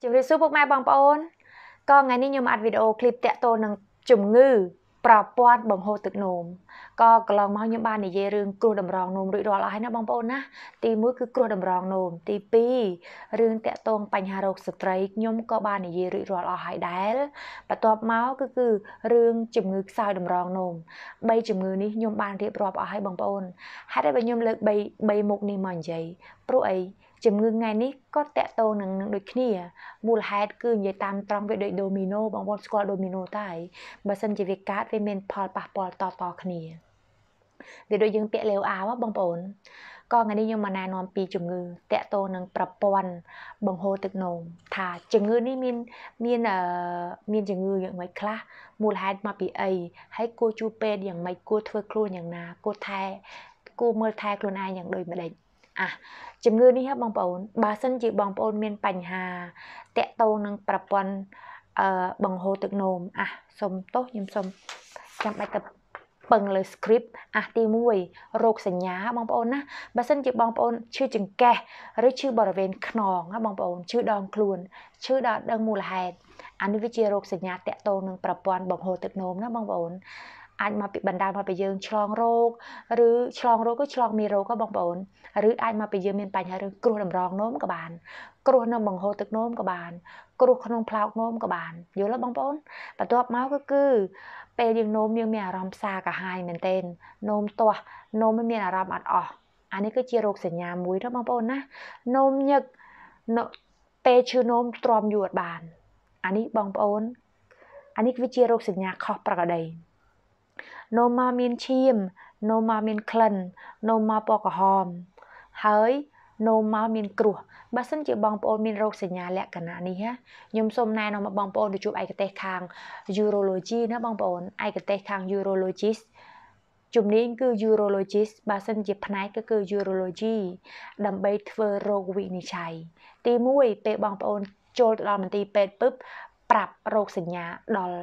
ជំរាបសួរពុកម៉ែបងប្អូនក៏ថ្ងៃនេះខ្ញុំអាត់វីដេអូឃ្លីបតាក់ទងនឹងជំងឺប្រព័ន្ធបង្ហូរទឹកនោមក៏កន្លងមកខ្ញុំបាននិយាយរឿងគ្រោះតម្រងនោមរួចរាល់ហើយណាបងប្អូនណាទី1គឺគ្រោះតម្រងនោមទី2រឿងតាក់ទងបញ្ហារោគស្ត្រីខ្ញុំក៏បាននិយាយរួចរាល់អស់ហើយដែរបន្ទាប់មកគឺរឿងជំងឺខ្សោយតម្រងនោម3ជំងឺនេះខ្ញុំបានរៀបរាប់អស់ហើយបងប្អូនហេតុអីបើខ្ញុំលើក3មុខនេះមកនិយាយព្រោះអីជំងឺថ្ងៃនេះក៏តាក់ទងនឹងដូចគ្នាមូលហេតុគឺនិយាយតាមត្រង់វាដូចដូមីណូបងប្អូនស្គាល់ដូមីណូតែបើសិនជាវាកើតវាមានផលប៉ះពាល់តគ្នាវាដូចយើងពាក់លាវអាវបងប្អូនក៏ថ្ងៃនេះខ្ញុំមកណែនាំពីជំងឺតាក់ទងនឹងប្រព័ន្ធបង្ហូរទឹកនោមថាជំងឺនេះមានជំងឺយ៉ាងម៉េចខ្លះមូលហេតុមកពីអីហើយគួរជួបពេទ្យយ៉ាងម៉េចគួរធ្វើខ្លួនយ៉ាងណាគួរមើលថែខ្លួនឯងយ៉ាងដូចម្ដេចជំងឺនេះបងប្អូនបើសិនជាបងប្អូនមានបញ្ហាតាក់ទងនឹងប្រព័ន្ធបង្ហូរទឹកនោមសុំទោសខ្ញុំសុំចាំបាច់ទៅពឹងលើ script ទី1រោគសញ្ញាបងប្អូនណាបើសិនជាបងប្អូនឈឺចង្កេះឬឈឺបរិវេណខ្នងណាបងប្អូនឈឺដងខ្លួនឈឺដល់ដឹងមូលហេតុនេះវាជារោគសញ្ញាតាក់ទងនឹងប្រព័ន្ធបង្ហូរទឹកនោមណាបងប្អូនអាចមកពីបណ្ដាលមកពីយើងឆ្លងរោគឬឆ្លងរោគក៏ឆ្លងមេរោគក៏បងប្អូនឬអាចមកពីយើងមានបញ្ហារឿងគ្រោះតម្រងនោមក៏បានគ្រោះនៅបង្ហូរទឹកនោមក៏បានគ្រោះក្នុងផ្លោកនោមក៏បានយល់ទេបងប្អូនបន្ទាប់មកគឺពេលយើងនោមយើងមានអារម្មណ៍ផ្សាកាហាយមែនទែននោមទាស់នោមមានអារម្មណ៍អត់អស់នេះគឺជារោគសញ្ញាមួយណាបងប្អូនណានោមញឹកពេលឈឺនោមទ្រាំយូរអត់បាននេះបងប្អូននេះវាជារោគសញ្ញាខុសប្រក្រតីនោមមកមានឈាមនោមមកមានក្លិននោមមកពណ៌ក្រហមហើយនោមមកមានគ្រោះបើសិនជាបងប្អូនមានរោគសញ្ញាលក្ខណៈនេះខ្ញុំសូមណែនាំបងប្អូនទៅជួបឯកទេសខាង urology ណាបងប្អូនឯកទេសខាង urologist ជំនាញគឺ urologist បើសិនជាផ្នែកគឺ urology ដើម្បីធ្វើរោគវិនិច្ឆ័យទី1ពេលបងប្អូនចូលទៅដល់មន្ទីរពេទ្យពឹបប្រាប់រោគសញ្ញាដល់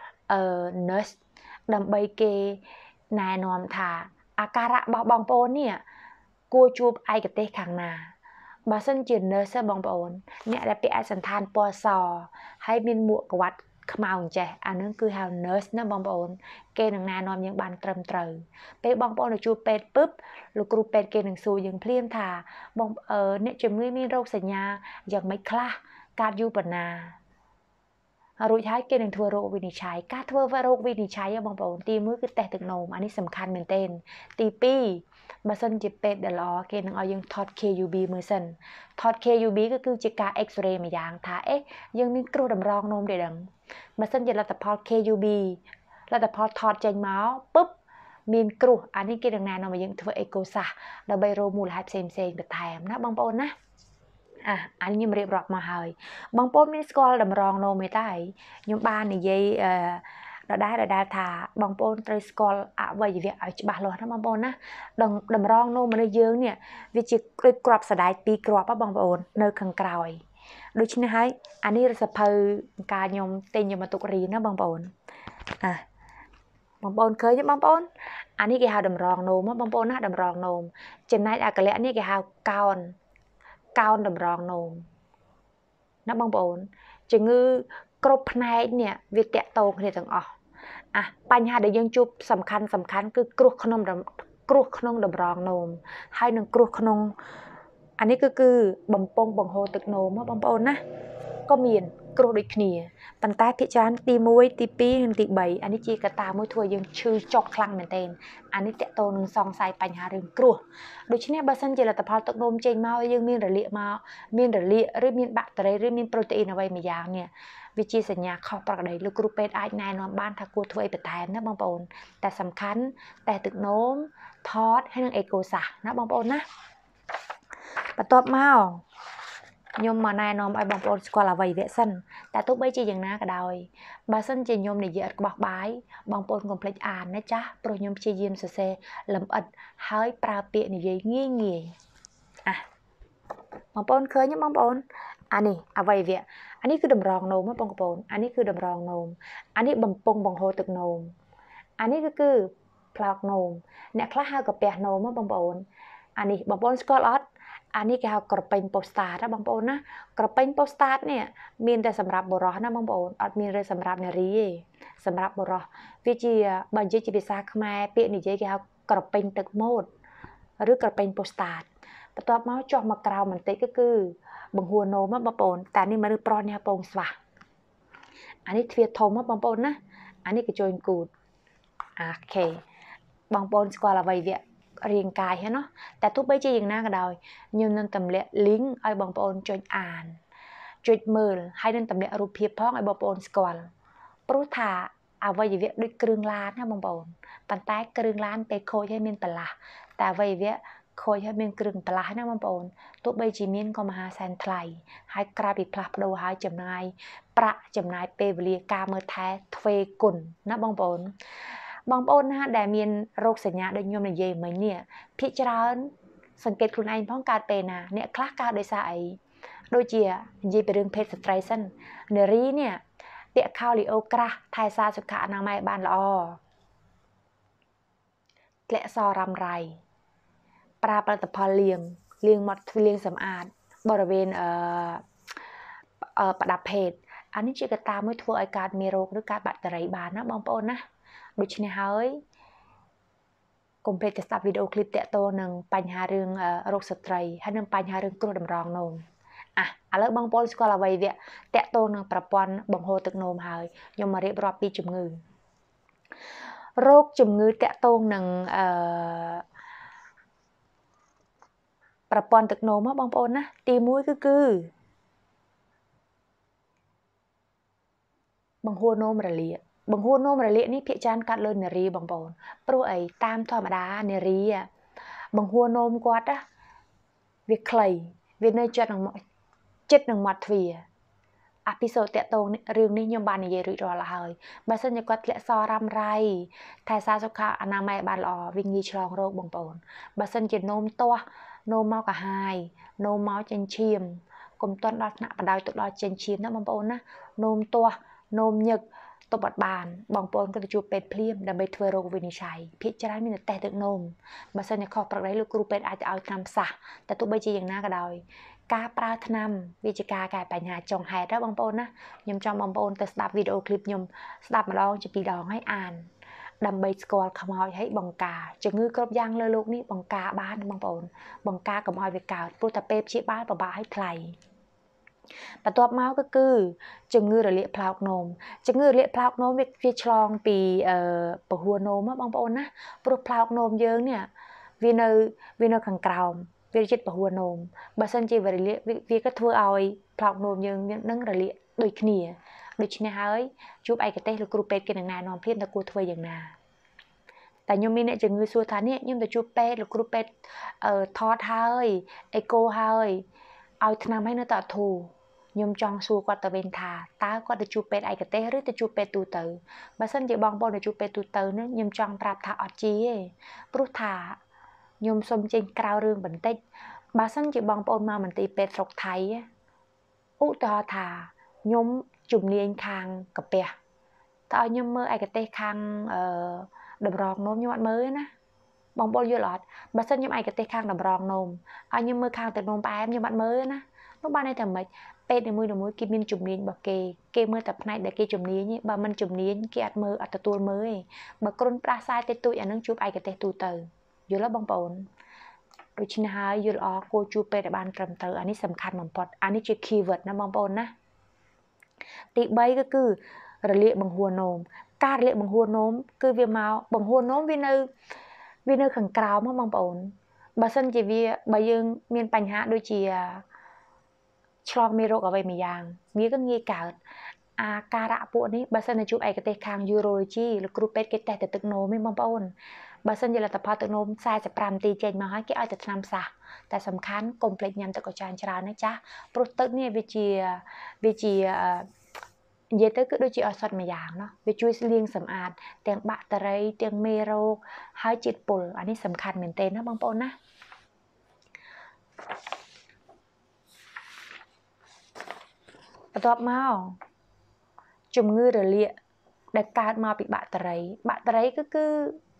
nurse ដើម្បីគេណែនាំថាអាការៈរបស់បងប្អូននេះគួរជួបឯកទេសខាងណាបើសិនជា nurse បងប្អូនអ្នកដែលពាក់ឯកសណ្ឋានពណ៌សហើយមានមួកក្បាត់ខ្មៅអញ្ចេះនឹងគឺហៅ nurse ណាបងប្អូនគេនឹងណែនាំយើងបានត្រឹមត្រូវពេលបងប្អូនទៅជួបពេទ្យពឹបលោកគ្រូពេទ្យគេនឹងសួរយើងភ្លាមថាបងអ្នកជំងឺមានរោគសញ្ញាយ៉ាងម៉េចខ្លះកើតយូរប៉ុណ្ណារួចហើយគេនឹងធ្វើរោគវិនិច្ឆ័យការធ្វើរោគវិនិច្ឆ័យបងប្អូនទី1គឺតេស្តទឹកនោមនេះសំខាន់មែនទែនទី2បើសិនជាពេទ្យដែលល្អគេនឹងឲ្យយើងថត KUB មើលសិនថត KUB គឺជាការ X-ray មួយយ៉ាងថាយើងមានគ្រោះតម្រងនោមទេដឹងបើសិនជាលទ្ធផល KUB លទ្ធផលថតចេញមកពឹបមានគ្រោះនេះគេនឹងណែនាំឲ្យយើងធ្វើអេកូសាសដើម្បីរកមូលហេតុផ្សេងបន្ថែមណាបងប្អូនណាខ្ញុំរៀបរាប់មកហើយបងប្អូនមានស្គាល់តម្រងនោមទេតាខ្ញុំបាននិយាយដដែលថាបងប្អូនត្រូវស្គាល់អវយវៈឲ្យច្បាស់លាស់ណាបងប្អូនណាតម្រងនោមមនុស្សយើងនេះវាជាដូចគ្រាប់សដែក2គ្រាប់បងប្អូននៅខាងក្រោយដូច្នេះហើយនេះសភៅការខ្ញុំទិញយកមកទុករៀនណាបងប្អូនបងប្អូនឃើញទេបងប្អូននេះគេហៅតម្រងនោមបងប្អូនណាតម្រងនោមចំណែកអាកលៈនេះគេហៅកោនតម្រងនោមណាបងប្អូនជំងឺគ្រប់ផ្នែកនេះវាតាក់ទងគ្នាទាំងអស់បញ្ហាដែលយើងជួបសំខាន់គឺគ្រោះក្នុងតម្រងនោមហើយនឹងគ្រោះក្នុងនេះគឺបំពង់បង្ហូរទឹកនោមបងប្អូនណាក៏មានគ្រោះដូចគ្នាប៉ុន្តែភាគច្រើនទី1ទី2និងទី3នេះជាកត្តាមួយធ្វើយើងឈឺចុកខ្លាំងមែនទែននេះតាក់ទងនឹងសង្ស័យបញ្ហារឿងគ្រោះដូច្នេះបើសិនជាលទ្ធផលទឹកនោមចេញមកយើងមានរលាកឬមានបាក់តេរីឬមានប្រូតេអ៊ីនអ្វីមួយយ៉ាងនេះវាជាសញ្ញាខុសប្រក្រតីលោកគ្រូពេទ្យអាចណែនាំបានថាគួរធ្វើអីបន្ថែមណាបងប្អូនតែសំខាន់តែទឹកនោមថតហើយនឹងអេកូសាសណាបងប្អូនណាបន្ទាប់មកខ្ញុំមកណែនាំឲ្យបងប្អូនស្គាល់អវយវៈសិនតែទោះបីជាយ៉ាងណាក៏ដោយបើសិនជាខ្ញុំនិយាយអត់ក្បោះបាយបងប្អូនកុំភ្លេចអានណាចាស់ព្រោះខ្ញុំព្យាយាមសរសេរលម្អិតហើយប្រើពាក្យនិយាយងាយបងប្អូនឃើញទេបងប្អូននេះអវយវៈនេះគឺតម្រងនោមបងប្អូននេះគឺតម្រងនោមនេះបំពង់បង្ហូរទឹកនោមនេះគឺផ្លោកនោមអ្នកខ្លះហៅកាពះនោមបងប្អូននេះបងប្អូនស្គាល់អត់อันนี้គេហៅក្រពេញប៉ូស្តាតណាបងប្អូនណាក្រពេញប៉ូស្តាតនេះមានតែសម្រាប់បុរសណាបងប្អូនអត់មានរើសម្រាប់នារីទេសម្រាប់បុរសវាជាបើនិយាយជាភាសាខ្មែរពាក្យនិយាយគេហៅក្រពេញទឹកម៉ូតឬក្រពេញប៉ូស្តាតបន្ទាប់មកចុះមកក្រៅបន្តិចគឺបង្ហួរនោមបងប្អូនតែនេះមនុស្សប្រុសនេះពងស្វាអានេះទ្វារធំបងប្អូនណាអានេះកញ្ចួយគូតអូខេបងប្អូនស្គាល់អ្វីវារាងកាយហ្នឹងណាតែទោះបីជាយ៉ាងណាក៏ដោយខ្ញុំនឹងទម្លាក់ link ឲ្យបងប្អូនចុចអានចុចមើលហើយនឹងទម្លាក់រូបភាពផងឲ្យបងប្អូនស្គាល់ព្រោះថាអវយវៈដូចគ្រឿងឡានណាបងប្អូនប៉ុន្តែគ្រឿងឡានពេលខូចហើយមានបន្លាស់តែអវយវៈខូចហើយមានគ្រឿងបន្លាស់ណាបងប្អូនទោះបីជាមានក៏មហាសែនថ្លៃហើយក្រៅពីផ្លាស់ប្ដូរហើយចំណាយប្រាក់ចំណាយពេលវេលាការមើលថែទ្វេគុណណាបងប្អូនបងប្អូនណាដែលមានរោគសញ្ញាដូចខ្ញុំនិយាយមិញនេះភាគច្រើនសង្កេតខ្លួនឯងផងកើតពេលណាអ្នកខ្លះកើតដោយសារអីដូចជានិយាយពីរឿងភេទស្ត្រីសិននារីនេះពាក់ខោលីអូក្រាស់ថែសារសុខអនាម័យបានល្អធ្លាក់សរ៉ាំរ៉ៃប្រើផលិតផលលាងមាត់លាងសម្អាតបរិវេណប្រដាប់ភេទអានេះជាកត្តាមួយធ្វើឲ្យកើតមេរោគឬកើតបាក់តេរីបានណាបងប្អូនណាដូច្នេះហើយកុំភ្លេចទៅស្ដាប់វីដេអូឃ្លីបតាក់ទងនឹងបញ្ហារឿងរោគស្ត្រីហើយនឹងបញ្ហារឿងគ្រោះតម្រងនោមឥឡូវបងប្អូនស្គាល់អ្វីវាតាក់ទងនឹងប្រព័ន្ធបង្ហូរទឹកនោមហើយខ្ញុំមករៀបរាប់ពីជំងឺរោគជំងឺតាក់ទងនឹងប្រព័ន្ធទឹកនោមបងប្អូនណាទី1គឺបង្ហួរនោមរលាកបង្ហួរនោមរលាកនេះភាគច្រើនកាត់លើនារីបងប្អូនព្រោះអីតាមធម្មតានារីបង្ហួរនោមគាត់វាខ្លីវានៅចិត្តនឹងមាត់ទ្វារអភិសូតតាក់ទងរឿងនេះខ្ញុំបាននិយាយរួចរាល់ហើយបើសិនជាគាត់ធ្លាក់សរ៉ាំរ៉ៃថែសារសុខអនាម័យបានល្អវាងាយឆ្លងរោគបងប្អូនបើសិនជានោមទាស់នោមមកកាហាយនោមមកចិញ្ចៀមកុំទាន់ដល់ថ្នាក់បដ ாய் ទៅដល់ចិញ្ចៀមណាបងប្អូនណានោមទាស់នោមញឹកទប់អត់បានបងប្អូនក៏ទៅជួបពេទ្យភ្លាមដើម្បីធ្វើរោគវិនិច្ឆ័យភាគច្រើនមានតែតេស្តទឹកនោមបើសិនជាខុសប្រក្រតីលោកគ្រូពេទ្យអាចទៅឲ្យថ្នាំផ្សះតែទោះបីជាយ៉ាងណាក៏ដោយការប្រើថ្នាំវាជាការកែបញ្ហាចុងហេតុណាបងប្អូនណាខ្ញុំចង់បងប្អូនទៅស្ដាប់វីដេអូឃ្លីបខ្ញុំស្ដាប់ម្ដងជា2ដងហើយអានដើម្បីស្គាល់ខ្មោចហើយបង្ការជំងឺគ្រប់យ៉ាងលើโลกនេះបង្ការបានបងប្អូនបង្ការកុំឲ្យវាកើតព្រោះតែពេលព្យាបាលពិបាកហើយថ្លៃបន្ទាប់មកគឺជំងឺរលាកផ្លោកនោមជំងឺរលាកផ្លោកនោមវាឆ្លងពីពហុនោមបងប្អូនណាព្រោះផ្លោកនោមយើងនេះវានៅខាងក្រោមវាជិតពហុនោមបើសិនជាវារលាកវាក៏ធ្វើឲ្យផ្លោកនោមយើងនឹងរលាកដូចគ្នាដូច្នេះហើយជួបឯកទេសលោកគ្រូពេទ្យគេនឹងណែនាំភ្លាមថាគួរធ្វើយ៉ាងណាតែខ្ញុំមានអ្នកជំងឺសួរថានេះខ្ញុំទៅជួបពេទ្យលោកគ្រូពេទ្យថតហើយអេកូហើយឲ្យថ្នាំឲ្យនៅតែអត់ធូរខ្ញុំចង់សួរគាត់ទៅវិញថាតើគាត់ទៅជួបពេទ្យឯកទេសឬទៅជួបពេទ្យទូទៅបើសិនជាបងប្អូនទៅជួបពេទ្យទូទៅនេះខ្ញុំចង់ប្រាប់ថាអត់ជីទេព្រោះថាខ្ញុំសុំចេញក្រៅរឿងបន្តិចបើសិនជាបងប្អូនមកមន្ទីរពេទ្យស្រុកថៃឧទាហរណ៍ថាខ្ញុំជំនាញខាងកាពះតើឲ្យខ្ញុំមើលឯកទេសខាងតម្រងនោមខ្ញុំអត់មើលទេណាបងប្អូនយល់អត់បើសិនខ្ញុំឯកទេសខាងតម្រងនោមឲ្យខ្ញុំមើលខាងទឹកនោមផ្អែមខ្ញុំអត់មើលទេណានោះបានន័យថាម៉េចពេទ្យនីមួយៗគេមានជំនាញរបស់គេមើលតែផ្នែកដែលគេជំនាញបើមិនជំនាញគេអត់មើលអត់ទទួលមើលទេបើគ្រុនផ្ដាសាយតិចតួចអានឹងជួបឯកទេសទូទៅយល់ទេបងប្អូនដូច្នេះហើយយល់អគួរជួបពេទ្យឲ្យបានត្រឹមត្រូវអានេះសំខាន់បំផុតអានេះជា keyword ណាបងប្អូនណាទី3គឺរលាកបង្ហួរនោមការរលាកបង្ហួរនោមគឺវាមកបង្ហួរនោមវានៅខាងក្រោមបងប្អូនបើសិនជាបើយើងមានបញ្ហាដូចជាឆ្លងមេរោគអ្វីមួយយ៉ាងវាក៏ងាយកើតអាការៈពួកនេះបើសិនជាជួបឯកទេសខាង urology លោកគ្រូពេទ្យគេតេស្តទៅទឹកនោមទេបងប្អូនបើសិនជាលទ្ធផលទឹកនោម45នាទីចេញមកហើយគេឲ្យទៅថ្នាំផ្សះតែសំខាន់កុំភ្លេចញ៉ាំទឹកឲ្យច្រើនណាចាស់ព្រោះទឹកនេះវាជានិយាយទៅគឺដូចជាឱសថមួយយ៉ាងเนาะវាជួយលាងសម្អាតទាំងបាក់តេរីទាំងមេរោគហើយជាតិពុលអានេះសំខាន់មែនទែនណាបងប្អូនណាបន្ទាប់មកជំងឺរលាកដែលកើតមកពីបាក់តេរីគឺ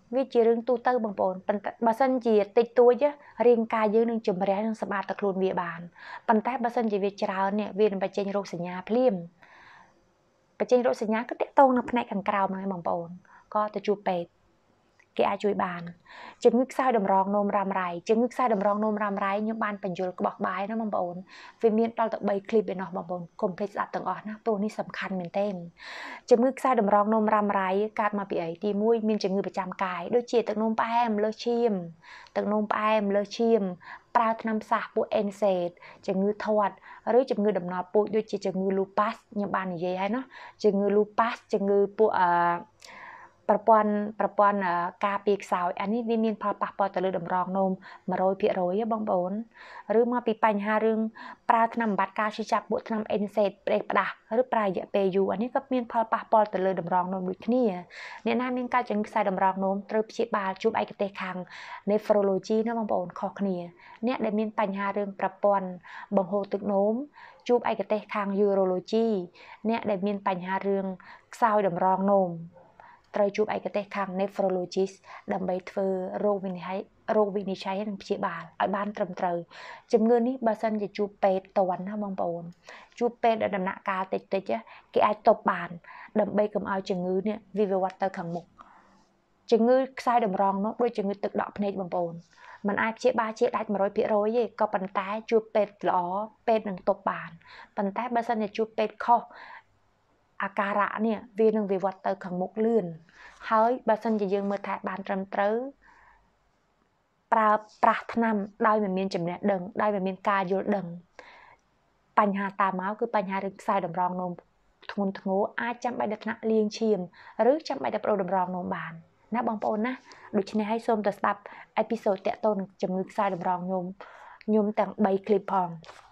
វាជារឿងទូទៅបងប្អូនប៉ុន្តែបើសិនជាតិចតួចរាងកាយយើងនឹងជំរះនឹងសម្បត្តិតែខ្លួនវាបានប៉ុន្តែបើសិនជាវាច្រើននេះវានឹងបញ្ចេញរោគសញ្ញាភ្លាមបញ្ចេញរោគសញ្ញាគឺតាក់ទងនៅផ្នែកខាងក្រោមហ្នឹងបងប្អូនក៏ទៅជួបពេទ្យគេអាចជួយបានជំងឺខ្សោយតម្រងនោមរ៉ាំរ៉ៃជំងឺខ្សោយតម្រងនោមរ៉ាំរ៉ៃខ្ញុំបានបញ្យល់ក្បោះបាយណាបងប្អូនវាមានដល់ទៅ3 clip ឯណោះបងប្អូនកុំភ្លេចស្ដាប់ទាំងអស់ណាព្រោះនេះសំខាន់មែនទែនជំងឺខ្សោយតម្រងនោមរ៉ាំរ៉ៃកើតមកពីអីទី1មានជំងឺប្រចាំកាយដូចជាទឹកនោមផ្អែមលើសឈាមទឹកនោមផ្អែមលើសឈាមប្រើថ្នាំសះពួក NSAID ជំងឺធាត់ឬជំងឺដំណល់ពូជដូចជាជំងឺ lupus ខ្ញុំបាននិយាយហើយណាជំងឺ lupus ជំងឺពួកប្រព័ន្ធការពារខ្សោយអានេះវាមានផលប៉ះពាល់ទៅលើតម្រងនោម 100% បងប្អូនឬមកពីបញ្ហារឿងប្រើថ្នាំបំបត្តិការឈឺចាប់ពួកថ្នាំ NSAID ផ្ដេសផ្ដាស់ឬប្រើរយៈពេលយូរអានេះក៏មានផលប៉ះពាល់ទៅលើតម្រងនោមដូចគ្នាអ្នកណាមានការជំងឺខ្សែតម្រងនោមត្រូវព្យាបាលជួបឯកទេសខាង nephrology ណាបងប្អូនខុសគ្នាអ្នកដែលមានបញ្ហារឿងប្រព័ន្ធបង្ហូរទឹកនោមជួបឯកទេសខាង urology អ្នកដែលមានបញ្ហារឿងខ្សោយតម្រងនោមត្រូវជួបឯកទេសខាង nephrologist ដើម្បីធ្វើរោគវិនិច្ឆ័យនិងព្យាបាលឲ្យបានត្រឹមត្រូវជំងឺនេះបើសិនជាជួបពេទ្យតន់ណាបងប្អូនជួបពេទ្យដំណាក់កាលតិចគេអាចទប់បានដើម្បីកុំឲ្យជំងឺនេះវាវិវត្តទៅខាងមុខជំងឺខ្សែតម្រងនោះដូចជំងឺទឹកដក់ភ្នែកបងប្អូនมันអាចព្យាបាលជាដាច់ 100% ទេក៏ប៉ុន្តែជួបពេទ្យល្អពេទ្យនឹងទប់បានប៉ុន្តែបើសិនជាជួបពេទ្យខុសអាការៈនេះវានឹងវិវត្តទៅខាងមុខលឿនហើយបើសិនជាយើងមើលថែបានត្រឹមត្រូវប្រើប្រាស់ថ្នាំដោយមិនមានចំណេះដឹងដោយមិនមានការយល់ដឹងបញ្ហាតាមមកគឺបញ្ហារឿងខ្សែតម្រងនោមធ្ងន់ធ្ងរអាចចាំបាច់ដល់ថ្នាក់លាងឈាមឬចាំបាច់ដល់ប្រូរតម្រងនោមបានណាបងប្អូនណាដូច្នេះឲ្យសូមទៅស្ដាប់អេពីសូតតាក់ទងនឹងជំងឺខ្សែតម្រងនោមខ្ញុំទាំង3 clip ផង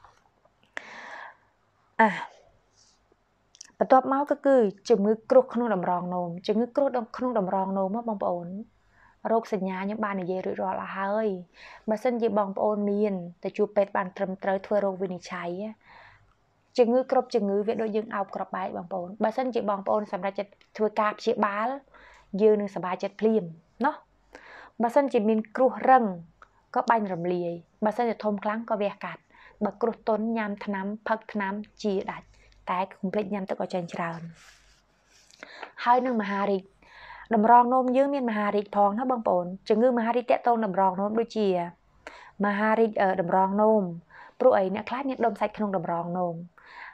បន្ទាប់មកក៏គឺជំងឺគ្រោះក្នុងតម្រងនោមជំងឺគ្រោះក្នុងតម្រងនោមបងប្អូនរោគសញ្ញាខ្ញុំបាននិយាយរួចរាល់អស់ហើយបើសិនជាបងប្អូនមានទៅជួបពេទ្យបានត្រឹមត្រូវធ្វើរោគវិនិច្ឆ័យជំងឺគ្រប់ជំងឺវាដូចយើងអោបក្របបែកបងប្អូនបើសិនជាបងប្អូនសម្រាប់ចិត្តធ្វើការព្យាបាលយើងនឹងសប្បាយចិត្តភ្លាមណោះបើសិនជាមានគ្រោះរឹងក៏បាញ់រំលាយបើសិនជាធំខ្លាំងក៏វះកាត់បើគ្រោះទន់ញ៉ាំថ្នាំផឹកថ្នាំជាដាច់តែកុំភ្លេចញ៉ាំទឹកឲ្យច្រើនហើយនឹងមហារីកតម្រងនោមយើងមានមហារីកផងណាបងប្អូនជំងឺមហារីកតាក់ទងតម្រងនោមដូចជាមហារីកតម្រងនោមព្រោះអីអ្នកខ្លះមានដុំសាច់ក្នុងតម្រងនោម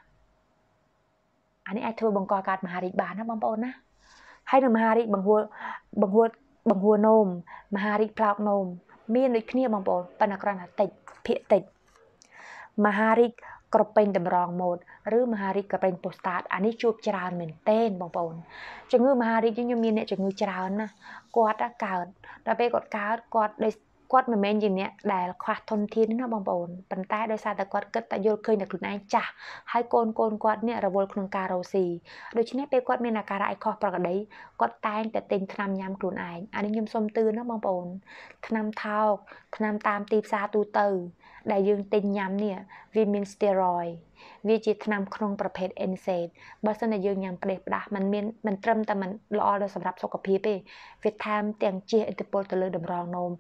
អានេះអាចធ្វើបង្កកើតមហារីកបានណាបងប្អូនណាហើយនឹងមហារីកបង្ហួរនោមមហារីកផ្លោកនោមមានដូចគ្នាបងប្អូនប៉ុន្តែគ្រាន់តែតិចភាគតិចមហារីកក្រពេញតម្រងម៉ូដឬមហារីកក្រពេញប៉ូស្តាតអានេះជួបច្រើនមែនទែនបងប្អូនជំងឺមហារីកខ្ញុំមានអ្នកជំងឺច្រើនណាគាត់កើតដល់ពេលគាត់មិនមែនជាអ្នកដែលខ្វះធនធានណាបងប្អូនប៉ុន្តែដោយសារតែគាត់គិតតែយល់ឃើញតែខ្លួនឯងចាស់ហើយកូនគាត់នេះរវល់ក្នុងការរកស៊ីដូច្នេះពេលគាត់មានអាការៈអីខុសប្រក្រតីគាត់តែងតែទិញថ្នាំញ៉ាំខ្លួនឯងអានេះខ្ញុំសូមទឿនណាបងប្អូនថ្នាំថោកថ្នាំតាមទីផ្សារទូទៅដែលយើងទិញញ៉ាំនេះវាមាន steroid វាជាថ្នាំក្នុងប្រភេទ NSAID បើសិនតែយើងញ៉ាំផ្ដេសផ្ដាស់มันត្រឹមតែมันល្អដល់សម្រាប់សុខភាពទេវាថែមទាំងជះឥទ្ធិពលទៅលើតម្រងនោម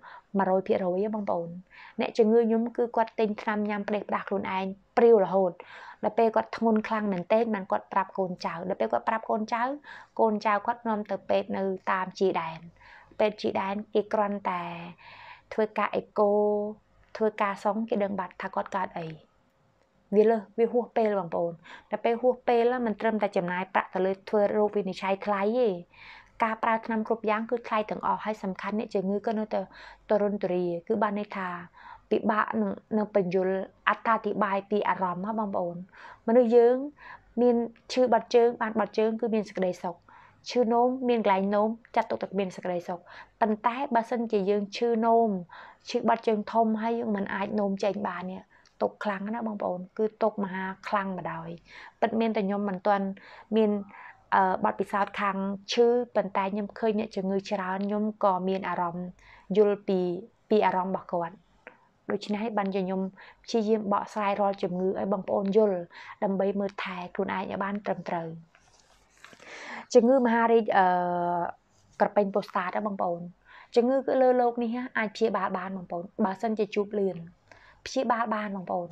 100% បងប្អូនអ្នកជំងឺខ្ញុំគឺគាត់ទិញថ្នាំញ៉ាំផ្ដេសផ្ដាស់ខ្លួនឯងព្រាវរហូតដល់ពេលគាត់ធ្ងន់ខ្លាំងមែនទែនបានគាត់ប្រាប់កូនចៅដល់ពេលគាត់ប្រាប់កូនចៅគាត់នាំទៅពេទ្យនៅតាមជាដែនពេទ្យជាដែនគេគ្រាន់តែធ្វើការអេកូធ្វើការសុំគេដឹងបាត់ថាគាត់កើតអីវាហួសពេលបងប្អូនដល់ពេលហួសពេលมันត្រឹមតែចំណាយប្រាក់ទៅលើធ្វើរោគវិនិច្ឆ័យថ្លៃទេការប្រើថ្នាំគ្រប់យ៉ាងគឺថ្លៃទាំងអស់ហើយសំខាន់អ្នកជំងឺក៏នៅតែទរន្ទរាគឺបានន័យថាពិបាកនឹងបញ្យល់អត្ថាធិប្បាយពីអារម្មណ៍បងប្អូនមនុស្សយើងមានឈឺបាត់ជើងបានបាត់ជើងគឺមានសេចក្តីសុខឈឺនោមមានកន្លែងនោមចាត់ទុកថាមានសេចក្តីសុខប៉ុន្តែបើសិនជាយើងឈឺនោមឈឺបាត់ជើងធំហើយយើងមិនអាចនោមចេញបាននេះទុកខ្លាំងណាបងប្អូនគឺទុកមហាខ្លាំងម្ដោយពិតមានតែខ្ញុំមិនទាន់មានបាត់ពិសោធន៍ខាងឈឺប៉ុន្តែខ្ញុំឃើញអ្នកជំងឺច្រើនខ្ញុំក៏មានអារម្មណ៍យល់ពីអារម្មណ៍របស់គាត់ដូច្នេះហើយបានជាខ្ញុំព្យាយាមបកស្រាយរាល់ជំងឺឲ្យបងប្អូនយល់ដើម្បីមើលថែខ្លួនឯងឲ្យបានត្រឹមត្រូវជំងឺមហារីកក្រពេញប៉ូស្តាតបងប្អូន chừng ngư cứ lơ lộc này ha ai phía bán bằng bồn bà sân chỉ chụp liền phía bán bằng bồn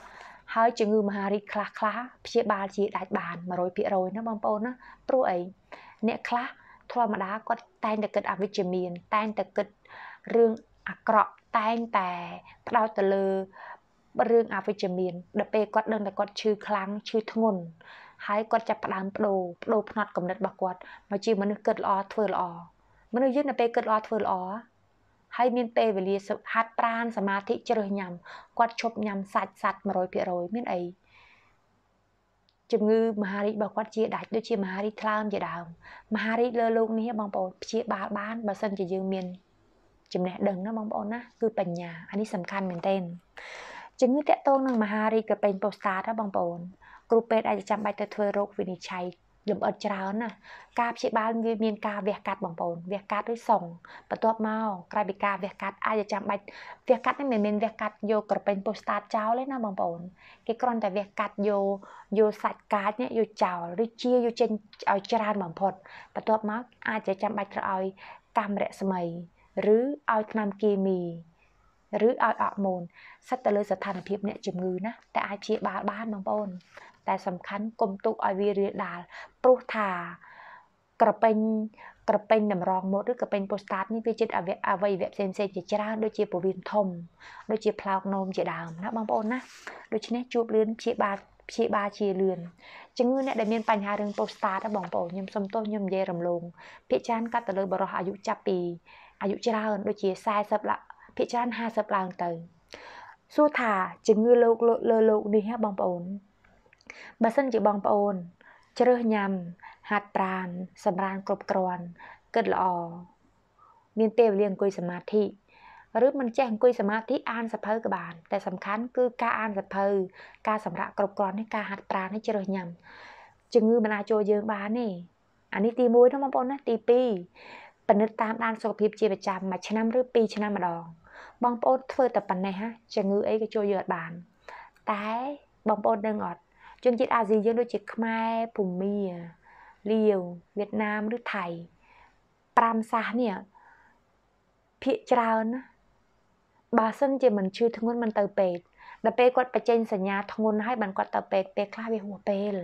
hai chừng ngư mà ri khá phía bán chỉ đại bàn mà rồi nó bằng bồn á pro ấy nè khá thôi mà đá có tay để cất vitamin tay để cất rương cọ tayแต่đau từ lơ rương vitamin đập bê có đơn là có chư kháng chư thôn hai cóจับประดามโดพนัดกำเนิดบักวัดมาจีมันเกิดล้อเถื่อล้อมันยึดในเปเกิดล้อเถื่อล้อให้มีเปเวลีฮัดปราณสมาธิเจริญยำกวัดชบยำสัดมา100%มีไอจึงงือมหาริบักวัดจีดัดด้วยจีมหาริคลามจีดาวมหาริเลอลูกนี้บางปอนจีบ้านบาสันจะยืมเมียนจุดแหนดึงนะบางปอนนะคือปัญญาอันนี้สำคัญเหมือนเต้นจึงงือแตะโต้นมหาริก็เป็นโปสตาร์นะบางปอนกรุ๊ปเป็ดอาจจะจำใบแต่ถวยโรควินิจฉัยลมอัดจรานะกาบชีบาลมีนกาเวียกัดบางปนเวียกัดด้วยส่งประตูเมากลายเป็นกาเวียกัดอาจจะจำใบเวียกัดนี่เหมือนเวียกัดโยกระเป็นโปสตาร์เจ้าเลยนะบางปนกี่กรอนแต่เวียกัดโยสัตว์การเนี่ยโยเจ้าหรือเชี่ยโยเจนเอาจราบางพดประตูเมาอาจจะจำใบจะเอากามเรศมัยหรือเอานำกีมีหรือเอาอะโมนสัตว์ตะเลยสถานพิบเนี่ยจุ่มงือนะแต่อาชีบ้านบางปนแต่สำคัญกลมตุกอวีเรียดาปลุกถากระเป็นนำรองหมดหรือกระเป็นโปสตาร์นี่วิจิตอวัยวะเซนเซจิจราโดยเฉพาะวินทมโดยเฉพาะนมเจดามนะบางปนนะโดยเฉพาะจูบเลือนชีบาชีเลือนจึงเนี่ยได้มีปัญหาเรื่องโปสตาร์นะบางปนยมสมโตยมเยรำลงพิจารณ์กัตเลยบรออายุจับปีอายุจราโดยเฉพาะสายสับละพิจารณ์50 ล้านเตยสู้ถาจึงโลกนี่ฮะบางปนบาสันจีบองปอนเจริญยำหัดปราณสำราญกรบกรอนเกิดละอมีเตวเรียงกุยสมาธิหรือมันแจ้งกุยสมาธิอ่านสะเพอกบาลแต่สำคัญคือการอ่านสะเพอการสำระกรบกรอนให้การหัดปราณให้เจริญยำจึงมันอาโจเยืองบานนี่อันนี้ตีมวยทั้งบางปอนนะตีปีปนิดตามด้านสุขภาพจีประจำมาชนะหรือปีชนะมาดองบางปอนเฟื่อแต่ปันไหนฮะจึงไอ้ก็โจเยือบานแต่บางปอนเดินอดจนจิตอาซียังโดยจิตขมายผุ่มมีเลียวเวียดนามหรือไทยปรามซาเนี่ยพิจารณาบาสันจะมันชื่อทั้งนั้นมันเตอเปดแต่เปกดไปเจนสัญญาทั้งนั้นให้บันกดเตอเปดเปคลาไปหัวเปล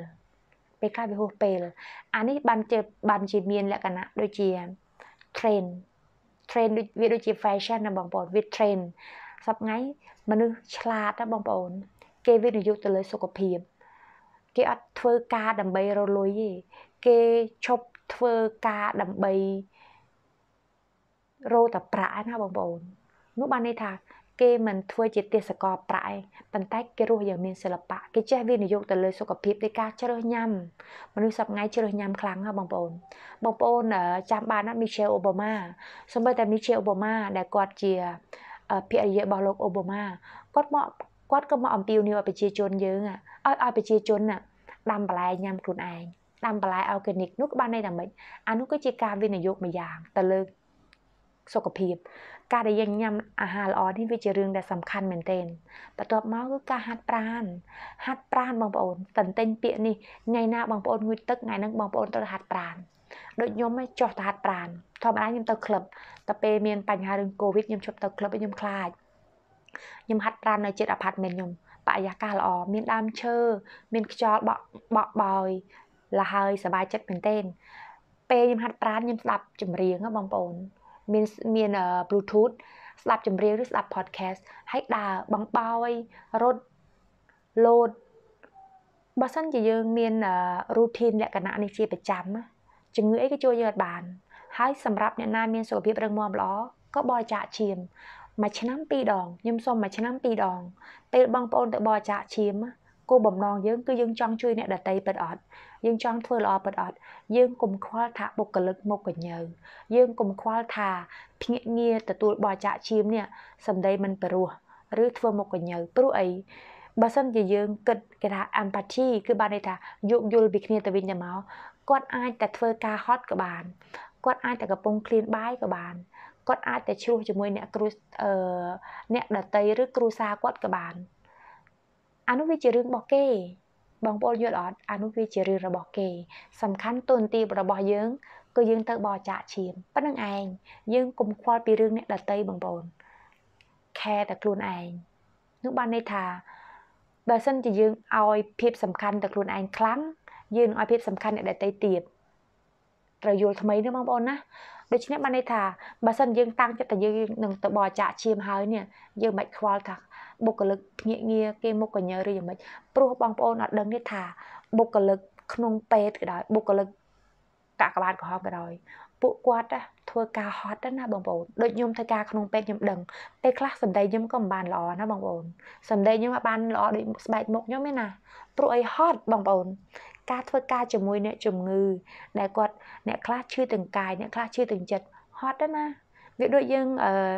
อันนี้บันจีเมียนแหละกันนะโดยจีเทรนวิโดยจีแฟชั่นนะบางปอนวิเทรนสับไงมนุษย์ฉลาดนะบางปอนเกวินยุตเลยสุขภาพเกอัดเทอร์กาดัมเบย์เราลุยเกชอบเทอร์กาดัมเบย์โรแต่ปลานะบางปอนนุบานในทางเกมันเทอร์จิตเตสกอปลาปันใต้เกรู้อย่างมีศิลปะเกเจวินยุตเลยสุขภาพในการเจริญยำมนุษย์สับไงเจริญยำครั้งนะบางปอนจำบานนั้นมิเชลโอบามาสมัยแต่มิเชลโอบามาได้กอดเจียพี่อาเยบอลโลกโอบามาก็มาอมปิวนิวไปเชียจนเยอะอ่ะเอาไปเชียจนอ่ะดำปลายยำกลุ่นไอดำปลายเอาเกนิกนุกบ้านในดังเหมือนอันนุก็จีการวินยุกมาอย่างแต่เลิกสกปรกการได้ยังยำอาหารอ่อนที่วิจารณ์แต่สำคัญเหมือนเต้นประตูเมาคือการหัดปราณบางปอนตันเต้นเปียนี่ไงหน้าบางปอนงุยตึกไงนั่งบางปอนตัวหัดปราณโดยยมไม่จอดหัดปราณทอมร้านยมตะคลับตะเปเมียนปัญหาเรื่องโควิดยมชอบตะคลับยมคลายยมหัดปราณในจิตอภัทเมนยมปะยาการอ๋อมีดามเชอร์มีจอเบาบอยละเฮยสบายจัดเป็นเต้นเปยมหัดปราณยมสลับจุ่มเรียงก็บางปอนมีบลูทูธสลับจุ่มเรียงหรือสลับพอดแคสต์ให้ด่าบางบอยรถโหลดบาสันจะยังมีรูทีนแหละกันนะในชีวิตประจำจึงเงยก็ช่วยยืดบานให้สำหรับเนี่ยนานมีสุขภาพเรื่องมอมล้อก็บอยจ่าเชียมมาชนะปีดองยมส้มมาชนะปีดองเตะบางปอนแต่บอยจ่าเชียมกูบ่มนองยังคือยังจ้องช่วยเนี่ยดัดเตยเปิดอดยังจ้องเฟื่อรอเปิดอดยังกลุ่มควาถาบุกกระลึกมกกันเยอะยังกลุ่มควาถาพิเงียแต่ตัวบอยจ่าเชียมเนี่ยสำได้มันเปรัวหรือเฟื่อมกกันเยอะปลุกไอบาสันจะยังเกิดกระดาอัมพัตตีคือบานในท่ายุลบิกเนียตะวินยาเมาก็อายแต่เฟื่อกาฮอตกับบานก็อายแต่กระปงคลีนบ้ายกับบานก็อายแต่ชูจมูกเนี่ยครูเนี่ยดัดเตยหรือครูซาก็กับบานอนุวิจารณ์บอกเก้บางปอนยอดอนุวิจารณ์ระบอกเก้สำคัญต้นตีระบอกเยื้อง cứ dương tới bò chạ chìm bắt nâng anh dương cùng khoa pi rương nè là tây bằng bồn khe tại luôn anh nước ban đây thà bà sân chỉ dương ao phiệp sầm khăn tại luôn anh kháng dương ao phiệp sầm khăn để tây tiệp rồi vô thằng mấy nữa bằng bồn á đối với ban đây thà bà sân dương tăng cho tại dương đừng tới bò chạ chìm hơi nè dương bạch khoa thật bộ lực nhẹ nghe cái một cái nhớ rồi mày pro bằng bồn ở đằng đây thà bộ lực không pet cái đó bộ lực cả các bạn của họ cái rồi bộ quạt á thua ca hot đó na bằng bồn đôi nhung thay ca không pet nhung đằng pet class sầm đây nhung có bàn lò nó bằng bồn sầm đây nhung mà bàn lò để bài một nhung mấy nè pro ai hot bằng bồn ca thua ca chùm môi nè chùm ngư đại quạt nè class chưa từng cài nè class chưa từng chật hot đó na việc đôi dương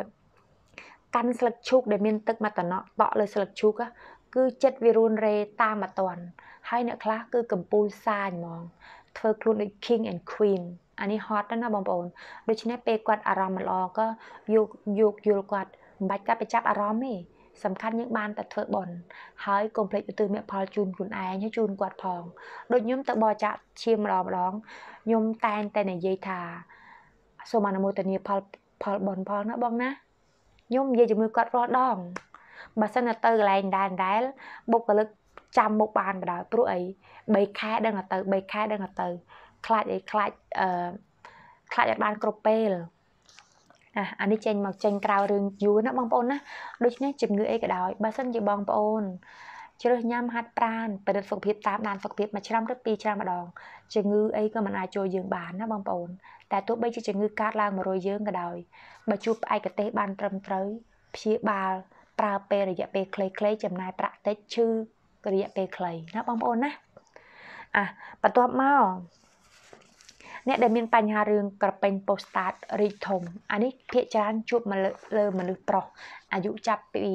căn slực chúc để miên tức mà tao nọ tọ lời slực chúc á cứ chất virus rê ta mà toàn hay nè class cứ cầm pool xa mong thưa luôn đi king and queen anh ấy hot đó na bằng bồn đôi khi pe quạt aram lò có vô quạt bạch cáไปจับอารมณ์นี่สำคัญยังบ้านแต่เธอบอลหายคอมเพล็กต์ตัวเมียพอจูนคุณไอ้เนี่ยจูนกวาดพองโดยย้มตะบอจะชิมรอร้องย้มแตนแต่ในยีทาโซมานโมตเนียพอบอลพองนะบ้องนะย้มยีจะมือกวาดรอดองบัสนาเตอร์แรงดันได้บุกลึกจำบุกบานไปได้ปลุกไอ้ใบแค่ดังกับเตอร์ใบแค่ดังกับเตอร์คลาดไอ้คลาดจากบ้านกรบเปลอันนี้เจนมาเจนกราวเรื่องยูนะบางปอนนะโดยเฉพาะจุดเงยกระดอยบาสันจีบางปอนเชื่อยำฮัดปราณไปเดินฝึกพิบตามนานฝึกพิบมาชรำทุกปีชรำมาดองจุดเงยก็มันอาจจะยืงบานนะบางปอนแต่ตัวใบจุดเงยการล่างมาโรยยืงกระดอยมาจูบไอกระเตะบานตรมเตยพีบาลปลาเปรย์เปย์เคลย์จำนายประเตชื่อกระยะเปย์เคลย์นะบางปอนนะปัตตวเมาเนี่ยได้มีปัญหาเรื่องกระเป็นโปสตาร์ดริทมอันนี้เพียจานจุบมาเลยมันลึกปลอกอายุจับปี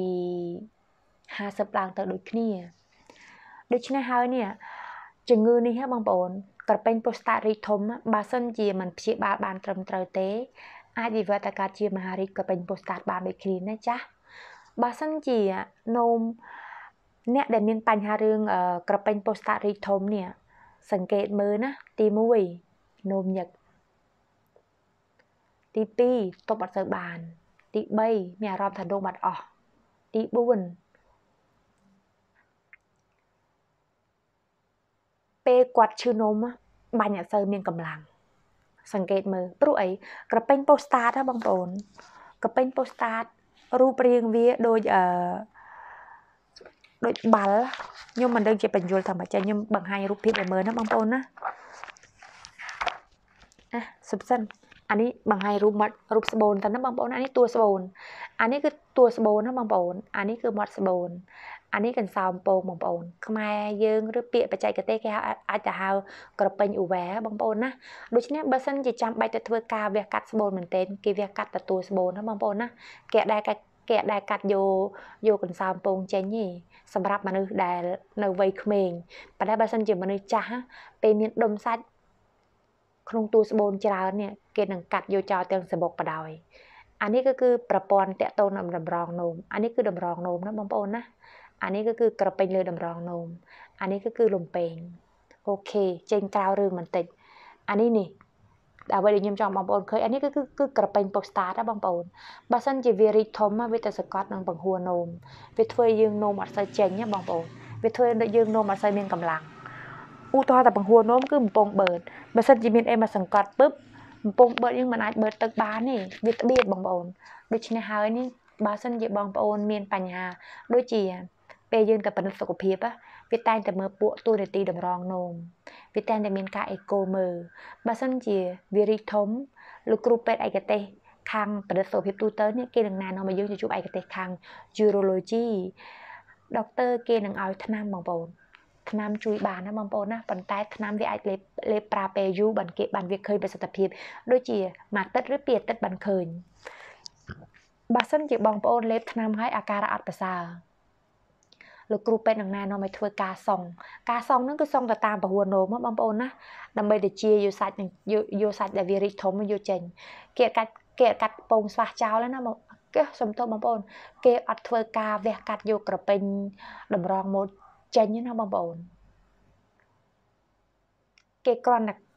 50 ล้านต่อโดยขี้โดยเฉพาะเนี่ยจึงเงินนี่ฮะบางปอนกระเป็นโปสตาร์ดริทมบาสันจีมันเพียบานตรมเตยเตอาดีวัตการจีมหาริกระเป็นโปสตาร์ดบานโดยขี้นะจ๊ะบาสันจีนมเนี่ยได้มีปัญหาเรื่องกระเป็นโปสตาร์ดริทมเนี่ยสังเกตมือนะตีมุ้ยนมnhật tí piตบบัดเสือบานtíใบมีอารมณ์ถันดงบัดออกtíบุญเปกวัดชื่อนมบานอยากเสือมีกำลังสังเกตมือปลุกไอ้กระเป็นโปสตาร์ถ้าบางปนกระเป็นโปสตาร์รูปเรียงเวียโดยบัลnhưng mình đơn chỉ bình dùi thầm cho nhưng bằng haiรูปพิษมือนะบางปนนะสุดสั้นอันนี้บางไฮรูปมัดรูปสโบนแต่นั้นบางปอนอันนี้ตัวสโบนอันนี้คือตัวสโบนนะบางปอนอันนี้คือมัดสโบนอันนี้กันซาวโปงบางปอนขมายยืงหรือเปียไปใจกระเตะแก้วอาจจะหากระเป็นอุแหวบางปอนนะโดยเฉพาะเบอร์ซันจะจำใบแต่เทวกาเวียกัดสโบนเหมือนเต้นกีเวียกัดแต่ตัวสโบนนะบางปอนนะแกะได้กัดโยกันซาวโปงเจนนี่สำหรับมนุษย์ได้ในวัยเขมรแต่ได้เบอร์ซันจะมนุษย์จ้าเป็นมีดมซัดคงตัวสโบนจราเนี่ยเกณฑ์หนังกัดโยจาวเตียงสบกประดอยอันนี้ก็คือประปอนเตะโตนดำรองนมอันนี้คือดำรองนมนะบางปอนนะอันนี้ก็คือกระเป็นเลยดำรองนมอันนี้ก็คือลมเปงโอเคเจงกราวเรื่องมันติดอันนี้นี่แต่วันนี้ยมจองบางปอนเคยอันนี้ก็คือกระเป็นโปสตาร์นะบางปอนบาสันจีเวริทอมมาเวทสกอตนังบังหัวนมเวทเฟยยืงนมอัดใส่เจงเนี่ยบางปอนเวทเฟยยืงนมอัดใส่เมียงกำลังอุตส่าห์แต่บางหัวโน้มคือมันปงเบิดมาสัญญาณเอ็มมาสังกัดปุ๊บมันปงเบิดยังมันอาจเบิดตึกบ้านนี่วิตามินบางปอนโดยเฉพาะหายนี่บาสัญญาบางปอนมีนปัญหาโดยจีเปย์ยืนแต่เป็นสุขภาพอะวิตามินแต่เมื่อปวดตัวในตีดำรองนมวิตามินแต่มีนกาเอโกเมอร์บาสัญญาวิริทมลูกรูปเป็ดไอกเตะคางเป็นสุขภาพตัวเตอร์เนี่ยเกณฑ์หนังนานเอามายืนจะจุบไอกเตะคางยูโรโลจีด็อกเตอร์เกณฑ์หนังเอาทนามบางปอนน้ำจุยบานนะบางปอนนะปันใต้น้ำวิไอเล็บปลาเปยูบันเกบันเวียเคยเป็นสตพีบด้วยจีมาตัดหรือเปียตัดบันเคยบาสันจีบางปอนเล็บน้ำให้อาการอัดประสาลูกครูเป็นหนังนานเอาไปช่วยกาซองนั่นคือซองแต่ตามประหัวโนมบางปอนนะดำไปเดจีโยสัตโยสัตแต่วิริทมโยเจนเกะกัดปงสวาเจ้าแล้วนะเกะสมทบบางปอนเกะอัดช่วยกาเวียกัดโยกระเป็นดำรองหมดเจนนี่นะบางปอนเกกรอน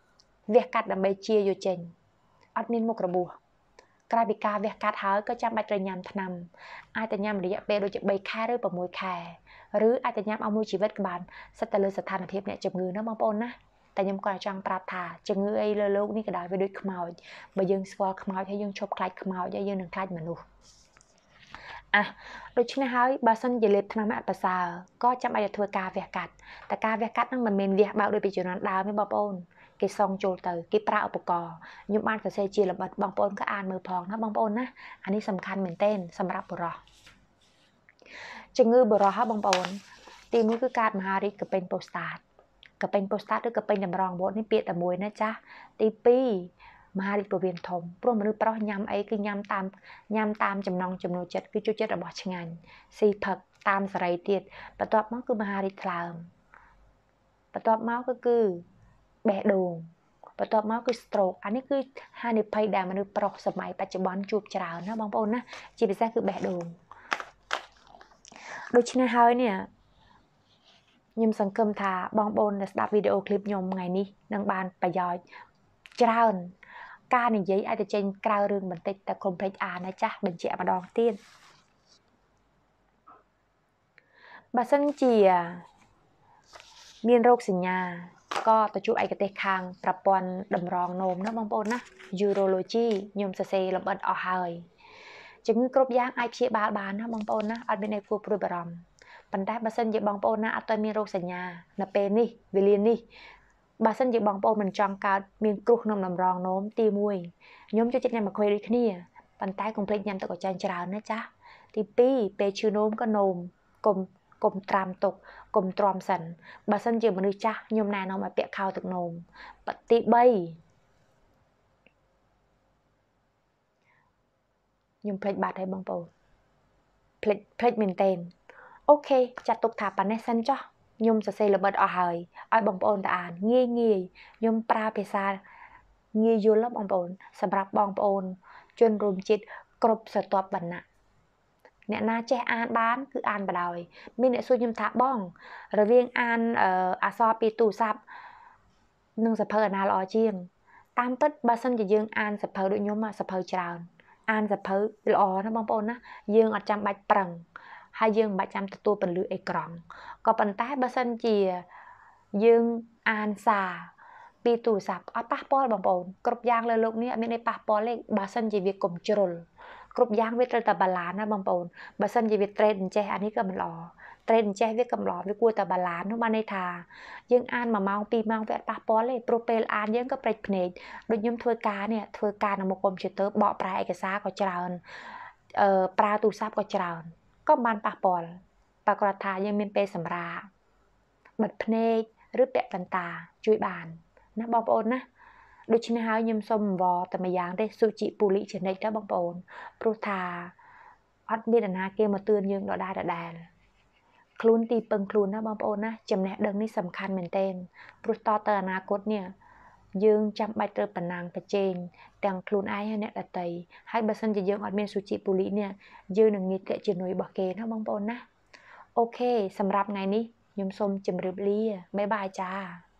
việc cắt đầm bay chia vô trình ọt miên một bùa cái bị ca việc cắt hở có chăm bạch rồi nhằm thầm aiแต่nhằm để dạy bé đôi chụp bay khai rồi bằng môi khai rồi aiแต่nhằmเอามือชีวิตกับบ้านสัตว์ตะลึงสถานភាពเนี่ยจับมือนะบางปนนะแต่ยังก่อนจังปราถาจังเงยเลยโลกนี่ก็ได้ไปด้วยขมาวไปยังสกอลขมาวให้ยังชอบคลายขมาวยังหนึ่งคลายเหมือนหนูโดยเฉพาะบาสันจะเล็บทำให้อัตราก็จำอาจจะทัวกาเวียกัดแต่กาเวียกัดนั่นมันเป็นเวียเบาโดยไปจุดนั้นดาวไม่บอปนกิซองโจลเตอร์กิปราอุปกรณ์ยุบบ้านกับเซจีระเบิดบางปนก็อ่านมือพองนะบางปนนะอันนี้สำคัญเหมือนเต้นสำหรับบุรอจะงือบรอฮะบางปนตีมือคือการมหาริกับเป็นโปสตาร์กับเป็นโปสตาร์หรือกับเป็นดำรองบทนี่เปียแต่มวยนะจ๊ะตีปีมหาริปเวียนทมพวกมนุษย์เพราะยำไอ้คือยำตามจำนองจำนวนจัดคือจุดจัดระบอบงานสีผักตามสไลด์เตียดประตอบม้าคือมหาริทลามประตอบม้าก็คือแบะโดงประตอบม้าคือสโตรกอันนี้คือฮานิพายดามนุษย์เพราะสมัยปัจจุบันจูบจราวนะบางคนนะจีบแท้คือแบะโดงโดยชินาเฮาเนี่ยยมสังเกตท่าบางคนได้ดับวิดีโอคลิปยมไงนี้นางบานประยอยจราวการอย่างนี้อาจจะเจนกล่าวเรื่องบันทึกแต่คมเพลย์นะจ๊ะเป็นเจ้ามาดองเตี้ยนบาสันเจียมีโรคสัญญาก็ตัวจูไอกระเตะคางประปอนดำรองนมนะบางปนนะยูโรโลจียมเซลำบัดอหายจึงกรบย่างไอเชียบาบานนะบางปนนะอันเป็นในฟูปรุบรอมปันได้บาสันเจียบางปนนะอัตมีโรคสัญญานาเปนี่วิเลียนนี่บาสันเจียบางปนมันจังการมีกรุกนมดำรองนมตีมวยยมจะจิตเนี่ยมาคุยด้วยគ្នាปันใต้คงเพลงยำตะกอจันจรานะจ๊ะตีปีเปชื่อนมก็นมกลมตรามตกกลมตรอมสันบาสันเจียมนุษย์จ้ะยมนายน้องมาเปียข้าวตึกนมปฏิใบยมเพลงบาดให้บางปนเพลงเมนเทนโอเคจัดตกถาปันในสันจ้ะยมจะเซลเบิดอหายอ้อยบางปนตาอ่านเงี้ยยมปลาเปซาเงี้ยยุลบางปนสำหรับบางปนจนรวมจิตกรบสตอบบรรณะเนี่ยนาเจอ่านบ้านคืออ่านบดอยมีเนี่ยส่วนยมถาบ้องระเวียงอ่านอาซอปีตูซับนึ่งสะเพอนาลอเจียงตามปัดบาสันจะยืงอ่านสะเพอด้วยยมมาสะเพอจราอ่านสะเพอลอนะบางปนนะยืงอัดจำใบปรังให้ยืงใบจำตัวเป็นลือไอกรองก็ปันใต้บาสันเจียยืงอ่านซาปีตูซับอัดปะปอลบางปนกรบยางเลยลูกนี้มีในปะปอลเล็กบาสันจะเวียกลมจรลกรุบย่างเวทตาบาลานนะบางปนบาสันจะเวทเทรนเจอันนี้ก็มันหล่อเทรนเจเวทกำหล่อเวทกลัวตาบาลานทุกมาในทายังอ่านมาเมาปีเมาเวทปะปอเลยโปรเปลอ่านยังก็เปรตเพนโดยยมทัวการเนี่ยทัวการนำมาคมเชตเตอร์เบาปลายเอกสารก็จราวนปลาตูซับก็จราวนก็มันปะปอลปากระทายังมีเปสำราบัดเพนหรือเปะปันตาจุยบานนะบางปนนะโดยชินหายยมสมวอแต่มาอย่างได้สุจิปุริเฉนได้บางปนปรุธาอัดมีดนาเกมาเตือนยังดอได้ดาคลุนตีเปิงคลุนนะบางปนนะจำแนกเดิมนี่สำคัญเหมือนเต้นปรุตอเตอร์นาคตเนี่ยยืงจำใบเตอร์ปนางประเจนแต่งคลุนไอ้เนี่ยดัดไตให้บัสันจะยืงอัดเมนสุจิปุริเนี่ยยืงหนึ่งนิดเกะจะหน่วยบอกเกนะบางปนนะโอเคสำหรับไงนี้ยมสมจำเรียบเรียบ๊ายบายจ้า